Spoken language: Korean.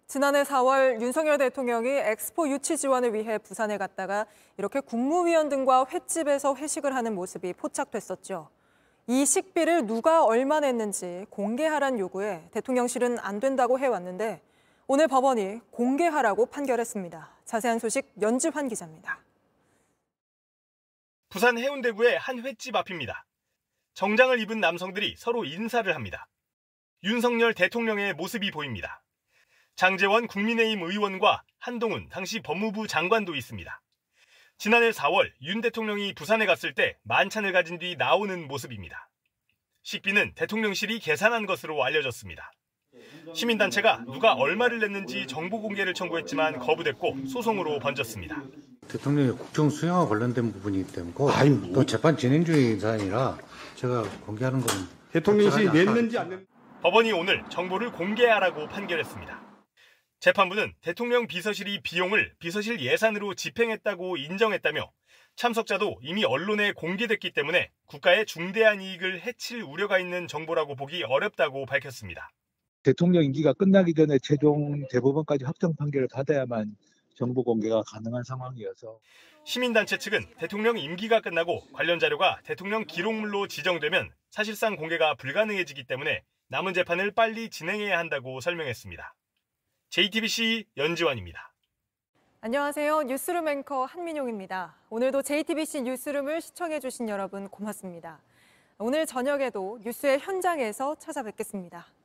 지난해 4월 윤석열 대통령이 엑스포 유치 지원을 위해 부산에 갔다가 이렇게 국무위원 등과 횟집에서 회식을 하는 모습이 포착됐었죠. 이 식비를 누가 얼마 냈는지 공개하란 요구에 대통령실은 안 된다고 해왔는데 오늘 법원이 공개하라고 판결했습니다. 자세한 소식 연지환 기자입니다. 부산 해운대구의 한 횟집 앞입니다. 정장을 입은 남성들이 서로 인사를 합니다. 윤석열 대통령의 모습이 보입니다. 장제원 국민의힘 의원과 한동훈 당시 법무부 장관도 있습니다. 지난해 4월 윤 대통령이 부산에 갔을 때 만찬을 가진 뒤 나오는 모습입니다. 식비는 대통령실이 계산한 것으로 알려졌습니다. 시민단체가 누가 얼마를 냈는지 정보 공개를 청구했지만 거부됐고 소송으로 번졌습니다. 대통령의 국정 수행과 관련된 부분이기 때문에 또 재판 진행 중인 사안이라 제가 공개하는 건 대통령실이 냈는지 안 냈는지 법원이 오늘 정보를 공개하라고 판결했습니다. 재판부는 대통령 비서실이 비용을 비서실 예산으로 집행했다고 인정했다며 참석자도 이미 언론에 공개됐기 때문에 국가의 중대한 이익을 해칠 우려가 있는 정보라고 보기 어렵다고 밝혔습니다. 대통령 임기가 끝나기 전에 최종 대법원까지 확정 판결을 받아야만 정보 공개가 가능한 상황이어서 시민단체 측은 대통령 임기가 끝나고 관련 자료가 대통령 기록물로 지정되면 사실상 공개가 불가능해지기 때문에 남은 재판을 빨리 진행해야 한다고 설명했습니다. JTBC 연지환입니다. 안녕하세요. 뉴스룸 앵커 한민용입니다. 오늘도 JTBC 뉴스룸을 시청해주신 여러분 고맙습니다. 오늘 저녁에도 뉴스의 현장에서 찾아뵙겠습니다.